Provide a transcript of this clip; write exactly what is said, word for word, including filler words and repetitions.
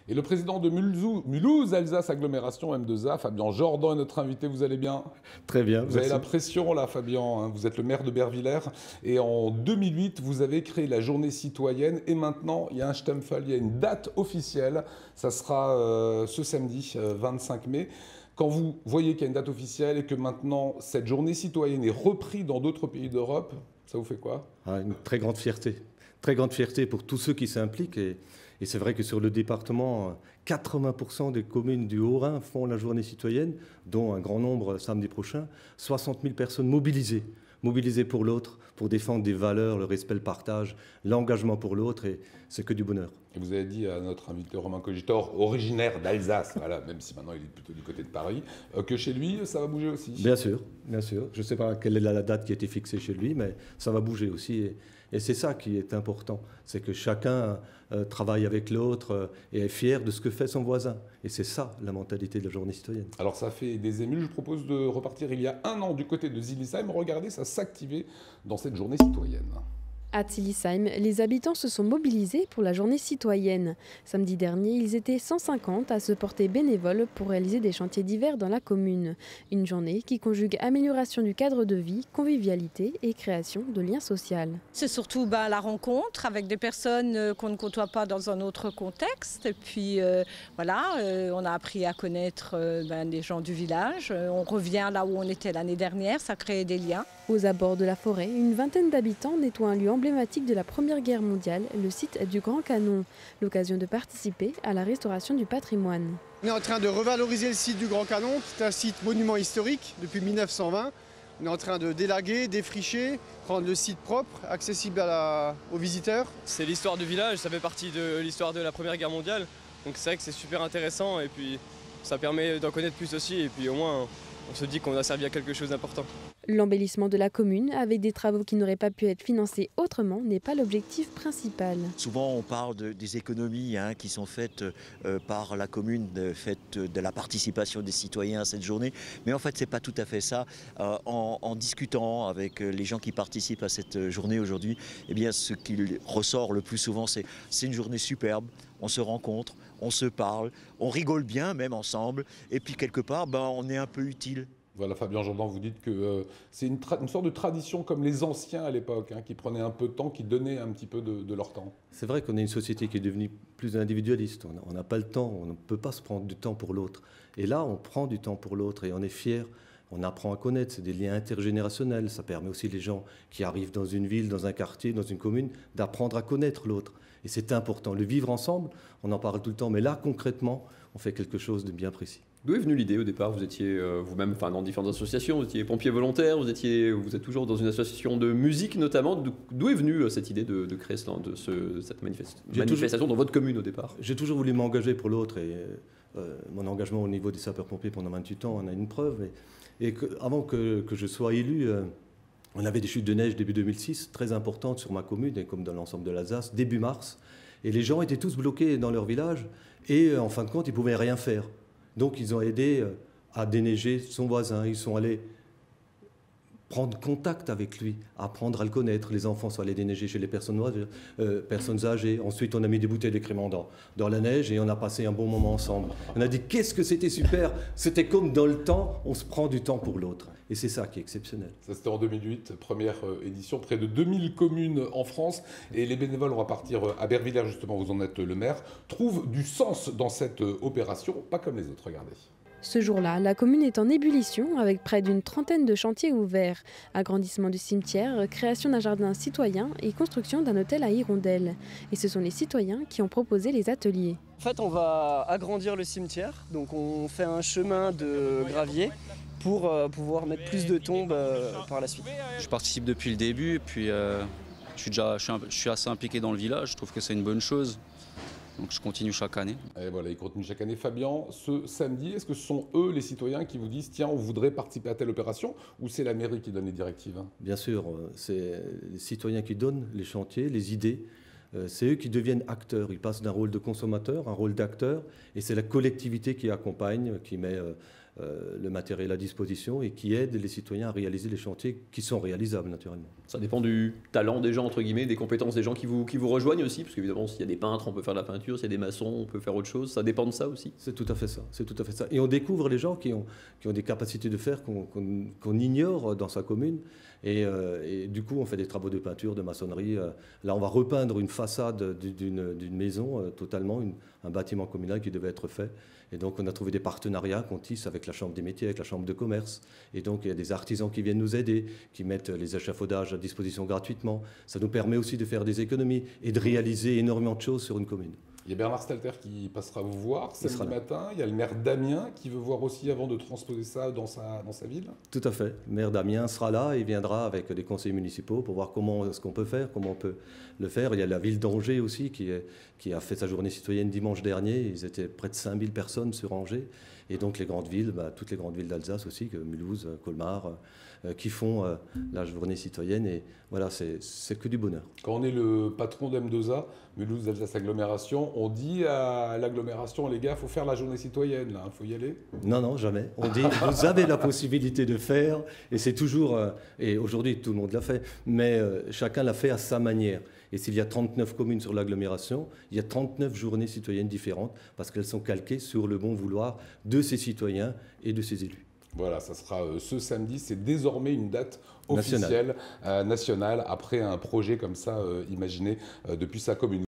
Et le président de Mulhouse, Mulhouse Alsace Agglomération M deux A, Fabien Jordan, est notre invité. Vous allez bien? Très bien. Vous merci. avez la pression là, Fabien. Hein, vous êtes le maire de Bervillers. Et en deux mille huit, vous avez créé la journée citoyenne. Et maintenant, il y a un Stempel, il y a une date officielle. Ça sera euh, ce samedi, euh, vingt-cinq mai. Quand vous voyez qu'il y a une date officielle et que maintenant, cette journée citoyenne est reprise dans d'autres pays d'Europe, ça vous fait quoi? Ah, une très grande fierté. Très grande fierté pour tous ceux qui s'impliquent. Et, et c'est vrai que sur le département, quatre-vingts pour cent des communes du Haut-Rhin font la journée citoyenne, dont un grand nombre samedi prochain. soixante mille personnes mobilisées, mobilisées pour l'autre, pour défendre des valeurs, le respect, le partage, l'engagement pour l'autre. Et c'est que du bonheur. Et vous avez dit à notre invité Romain Cogitor, originaire d'Alsace, voilà, même si maintenant il est plutôt du côté de Paris, euh, que chez lui, ça va bouger aussi. Bien sûr, bien sûr. Je ne sais pas quelle est la date qui a été fixée chez lui, mais ça va bouger aussi. Et, et c'est ça qui est important, c'est que chacun euh, travaille avec l'autre euh, et est fier de ce que fait son voisin. Et c'est ça, la mentalité de la journée citoyenne. Alors ça fait des émules. Je vous propose de repartir il y a un an du côté de Zillisheim. Regardez, ça s'activait dans cette journée citoyenne. À Zillisheim, les habitants se sont mobilisés pour la journée citoyenne. Samedi dernier, ils étaient cent cinquante à se porter bénévoles pour réaliser des chantiers divers dans la commune. Une journée qui conjugue amélioration du cadre de vie, convivialité et création de liens sociaux. C'est surtout bah, la rencontre avec des personnes euh, qu'on ne côtoie pas dans un autre contexte. Et puis euh, voilà, euh, on a appris à connaître euh, ben, les gens du village. Euh, on revient là où on était l'année dernière, ça crée des liens. Aux abords de la forêt, une vingtaine d'habitants nettoient un lieu emblématique de la Première Guerre mondiale, le site du Grand Canon. L'occasion de participer à la restauration du patrimoine. On est en train de revaloriser le site du Grand Canon, qui est un site monument historique depuis mille neuf cent vingt. On est en train de délaguer, défricher, rendre le site propre, accessible à la, aux visiteurs. C'est l'histoire du village, ça fait partie de l'histoire de la Première Guerre mondiale. Donc c'est vrai que c'est super intéressant et puis ça permet d'en connaître plus aussi et puis au moins on se dit qu'on a servi à quelque chose d'important. L'embellissement de la commune, avec des travaux qui n'auraient pas pu être financés autrement, n'est pas l'objectif principal. Souvent, on parle de, des économies hein, qui sont faites euh, par la commune, de, faites de la participation des citoyens à cette journée. Mais en fait, ce n'est pas tout à fait ça. Euh, en, en discutant avec les gens qui participent à cette journée aujourd'hui, eh bien, ce qui ressort le plus souvent, c'est c'est une journée superbe. On se rencontre, on se parle, on rigole bien même ensemble. Et puis, quelque part, ben, on est un peu utile. Voilà, Fabien Jordan, vous dites que euh, c'est une, une sorte de tradition comme les anciens à l'époque, hein, qui prenaient un peu de temps, qui donnaient un petit peu de, de leur temps. C'est vrai qu'on est une société qui est devenue plus individualiste. On n'a pas le temps, on ne peut pas se prendre du temps pour l'autre. Et là, on prend du temps pour l'autre et on est fiers. On apprend à connaître, c'est des liens intergénérationnels. Ça permet aussi les gens qui arrivent dans une ville, dans un quartier, dans une commune, d'apprendre à connaître l'autre. Et c'est important. Le vivre ensemble, on en parle tout le temps, mais là, concrètement, on fait quelque chose de bien précis. D'où est venue l'idée au départ? Vous étiez euh, vous-même enfin, dans différentes associations, vous étiez pompier volontaire, vous, étiez, vous êtes toujours dans une association de musique notamment. D'où est venue euh, cette idée de, de créer ce, de ce, cette manifest, manifestation toujours, dans votre commune au départ? J'ai toujours voulu m'engager pour l'autre et euh, mon engagement au niveau des sapeurs-pompiers pendant vingt-huit ans en a une preuve. Et, et que, avant que, que je sois élu, euh, on avait des chutes de neige début deux mille six très importantes sur ma commune et comme dans l'ensemble de l'Alsace, début mars. Et les gens étaient tous bloqués dans leur village et euh, en fin de compte, ils ne pouvaient rien faire. Donc, ils ont aidé à déneiger son voisin. Ils sont allés prendre contact avec lui, apprendre à le connaître. Les enfants sont allés déneiger chez les personnes, euh, personnes âgées. Ensuite, on a mis des bouteilles d'écréments dans, dans la neige et on a passé un bon moment ensemble. On a dit qu'est-ce que c'était super. C'était comme dans le temps, on se prend du temps pour l'autre. Et c'est ça qui est exceptionnel. Ça, c'était en deux mille huit, première édition, près de deux mille communes en France. Et les bénévoles, on va partir à Bervillers, justement, vous en êtes le maire, trouvent du sens dans cette opération, pas comme les autres, regardez. Ce jour-là, la commune est en ébullition avec près d'une trentaine de chantiers ouverts. Agrandissement du cimetière, création d'un jardin citoyen et construction d'un hôtel à Hirondelle. Et ce sont les citoyens qui ont proposé les ateliers. En fait, on va agrandir le cimetière. Donc on fait un chemin de gravier pour euh, pouvoir mettre plus de tombes euh, par la suite. Je participe depuis le début et puis euh, je, suis déjà, je, suis un, je suis assez impliqué dans le village. Je trouve que c'est une bonne chose. Donc je continue chaque année. Et voilà, ils continuent chaque année. Fabien, ce samedi, est-ce que ce sont eux, les citoyens, qui vous disent « Tiens, on voudrait participer à telle opération » ou c'est la mairie qui donne les directives? Bien sûr, c'est les citoyens qui donnent les chantiers, les idées. C'est eux qui deviennent acteurs. Ils passent d'un rôle de consommateur à un rôle d'acteur. Et c'est la collectivité qui accompagne, qui met euh, le matériel à disposition et qui aident les citoyens à réaliser les chantiers qui sont réalisables naturellement. Ça dépend du talent des gens, entre guillemets, des compétences des gens qui vous, qui vous rejoignent aussi, parce qu'évidemment, s'il y a des peintres, on peut faire de la peinture, s'il y a des maçons, on peut faire autre chose. Ça dépend de ça aussi. C'est tout à fait ça. C'est tout à fait ça. Et on découvre les gens qui ont, qui ont des capacités de faire qu'on qu'on, qu'on ignore dans sa commune. Et, euh, et du coup, on fait des travaux de peinture, de maçonnerie. Là, on va repeindre une façade d'une, d'une maison, euh, totalement, une, un bâtiment communal qui devait être fait. Et donc, on a trouvé des partenariats qu'on tisse avec la Chambre des métiers, avec la Chambre de commerce. Et donc, il y a des artisans qui viennent nous aider, qui mettent les échafaudages à disposition gratuitement. Ça nous permet aussi de faire des économies et de réaliser énormément de choses sur une commune. Il y a Bernard Stalter qui passera vous voir samedi matin. Il y a le maire d'Amiens qui veut voir aussi avant de transposer ça dans sa, dans sa ville. Tout à fait. Le maire d'Amiens sera là et viendra avec des conseillers municipaux pour voir comment ce qu'on peut faire, comment on peut le faire. Il y a la ville d'Angers aussi qui, est, qui a fait sa journée citoyenne dimanche dernier. Ils étaient près de cinq mille personnes sur Angers. Et donc les grandes villes, bah, toutes les grandes villes d'Alsace aussi, que Mulhouse, Colmar, euh, qui font euh, la journée citoyenne. Et voilà, c'est, c'est que du bonheur. Quand on est le patron d'M deux A, Mulhouse, Alsace Agglomération, on dit à l'agglomération, les gars, il faut faire la journée citoyenne, il faut y aller? Non, non, jamais. On dit, vous avez la possibilité de faire, et c'est toujours, euh, et aujourd'hui tout le monde l'a fait, mais euh, chacun l'a fait à sa manière. Et s'il y a trente-neuf communes sur l'agglomération, il y a trente-neuf journées citoyennes différentes, parce qu'elles sont calquées sur le bon vouloir de ces citoyens et de ces élus. Voilà, ça sera euh, ce samedi, c'est désormais une date officielle, nationale, euh, nationale après un projet comme ça euh, imaginé euh, depuis sa commune.